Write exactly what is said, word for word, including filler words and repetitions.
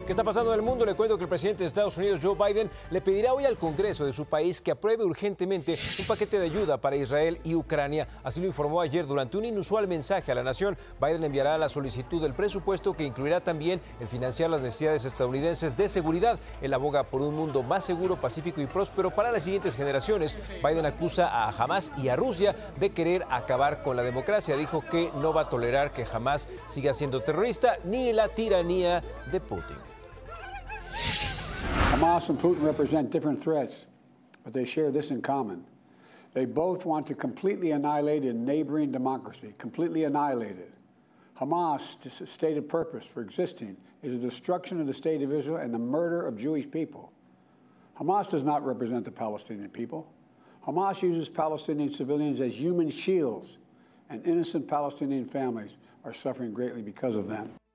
¿Qué está pasando en el mundo? Le cuento que el presidente de Estados Unidos, Joe Biden, le pedirá hoy al Congreso de su país que apruebe urgentemente un paquete de ayuda para Israel y Ucrania. Así lo informó ayer durante un inusual mensaje a la nación. Biden enviará la solicitud del presupuesto que incluirá también el financiar las necesidades estadounidenses de seguridad. Él aboga por un mundo más seguro, pacífico y próspero para las siguientes generaciones. Biden acusa a Hamas y a Rusia de querer acabar con la democracia. Dijo que no va a tolerar que Hamas siga siendo terrorista ni la tiranía de Putin. Hamas and Putin represent different threats, but they share this in common. They both want to completely annihilate a neighboring democracy, completely annihilate it. Hamas' stated purpose for existing is the destruction of the state of Israel and the murder of Jewish people. Hamas does not represent the Palestinian people. Hamas uses Palestinian civilians as human shields, and innocent Palestinian families are suffering greatly because of them.